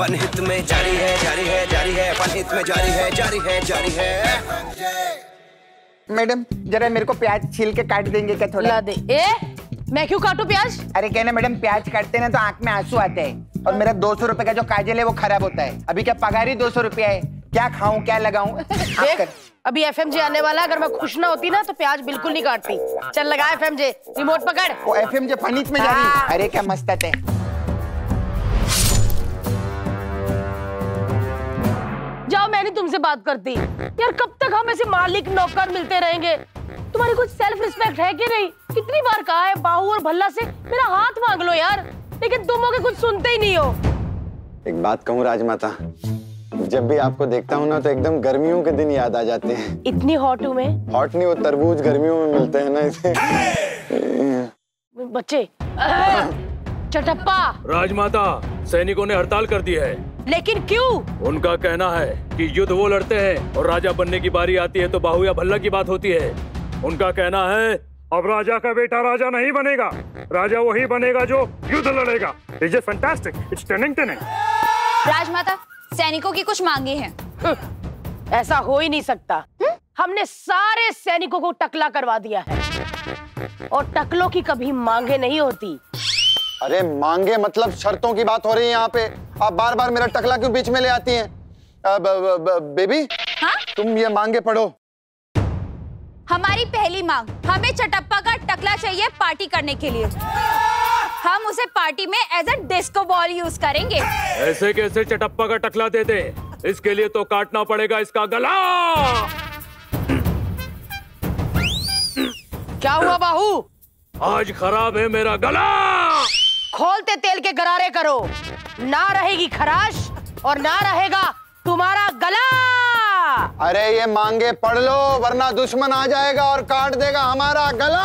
फनहित में जारी है, जारी है, जारी है, फनहित में जारी है, जारी है, जारी है। मैडम जरा मेरे को प्याज छील के काट देंगे क्या थोड़ा? ला दे। मैं क्यों काटूं प्याज? अरे कहना मैडम, प्याज काटते ना तो आंख में आंसू आते हैं और मेरा 200 रुपए का जो काजल है वो खराब होता है। अभी क्या पगार ही 200 रुपया है, क्या खाऊं क्या लगाऊं? देख अभी FMJ आने वाला, अगर मैं खुश ना होती ना तो प्याज बिल्कुल नहीं काटती। चल लगा FMJ, रिमोट पकड़। वो FMJ फनीत में जारी। अरे क्या मस्त है। जाओ, मैं नहीं तुमसे बात करती यार। कब तक हम ऐसे मालिक नौकर मिलते रहेंगे? तुम्हारी कुछ सेल्फ रिस्पेक्ट है कि नहीं? कितनी बार कहा है बाहू और भल्ला से मेरा हाथ मांग लो यार, लेकिन तुम हो के कुछ सुनते ही नहीं हो। एक बात कहूँ राजमाता, जब भी आपको देखता हूँ ना तो एकदम गर्मियों के दिन याद आ जाते हैं। इतनी हॉट हूँ मैं? हॉट नहीं, वो तरबूज गर्मियों में मिलते हैं ना इसे। बच्चे चटप्पा। राजमाता, सैनिकों ने हड़ताल कर दी है। लेकिन क्यों? उनका कहना है कि युद्ध वो लड़ते हैं और राजा बनने की बारी आती है तो बाहू या भल्ला की बात होती है। उनका कहना है अब राजा का बेटा राजा नहीं बनेगा, राजा वही बनेगा जो युद्ध लड़ेगा। It's just fantastic. It's stunning. राजमाता, सैनिकों की कुछ मांगे हैं। ऐसा हो ही नहीं सकता। हमने सारे सैनिकों को टकला करवा दिया है और टकलों की कभी मांगे नहीं होती। अरे मांगे मतलब शर्तों की बात हो रही है यहाँ पे। आप बार बार मेरा टकला क्यों बीच में ले आती हैं? बेबी, हाँ? तुम ये मांगे पढ़ो। हमारी पहली मांग, हमें चटप्पा का टकला चाहिए पार्टी करने के लिए। हम उसे पार्टी में as a disco ball use करेंगे। ऐसे कैसे चटप्पा का टकला दे दे? इसके लिए तो काटना पड़ेगा इसका गला। क्या हुआ बाहू? आज खराब है मेरा गला। खोलते तेल के गरारे करो, ना रहेगी खराश और ना रहेगा तुम्हारा गला। अरे ये मांगे पढ़ लो वरना दुश्मन आ जाएगा और काट देगा हमारा गला।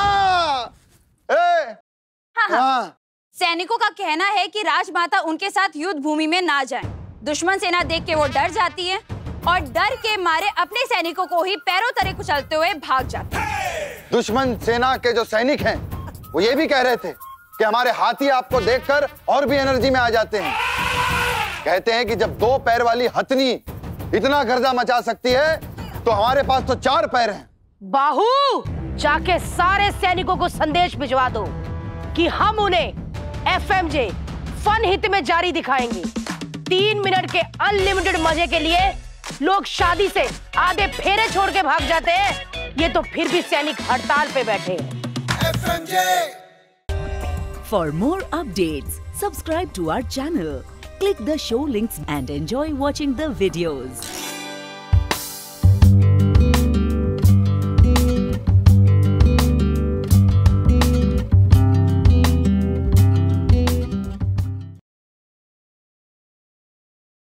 हाँ। सैनिकों का कहना है कि राजमाता उनके साथ युद्ध भूमि में ना जाएं। दुश्मन सेना देख के वो डर जाती है और डर के मारे अपने सैनिकों को ही पैरों तले कुचलते हुए भाग जाती है। दुश्मन सेना के जो सैनिक हैं वो ये भी कह रहे थे कि हमारे हाथी आपको देखकर और भी एनर्जी में आ जाते हैं। कहते हैं कि जब 2 पैर वाली हथनी इतना गर्जा मचा सकती है तो हमारे पास तो 4 पैर हैं। बाहू, जाके सारे सैनिकों को संदेश भिजवा दो कि हम उन्हें FMJ फनहित में जारी दिखाएंगे। 3 मिनट के अनलिमिटेड मजे के लिए लोग शादी से आधे फेरे छोड़ के भाग जाते हैं, ये तो फिर भी सैनिक हड़ताल पे बैठे हैं। For more updates, subscribe to our channel, click the show links and enjoy watching the videos.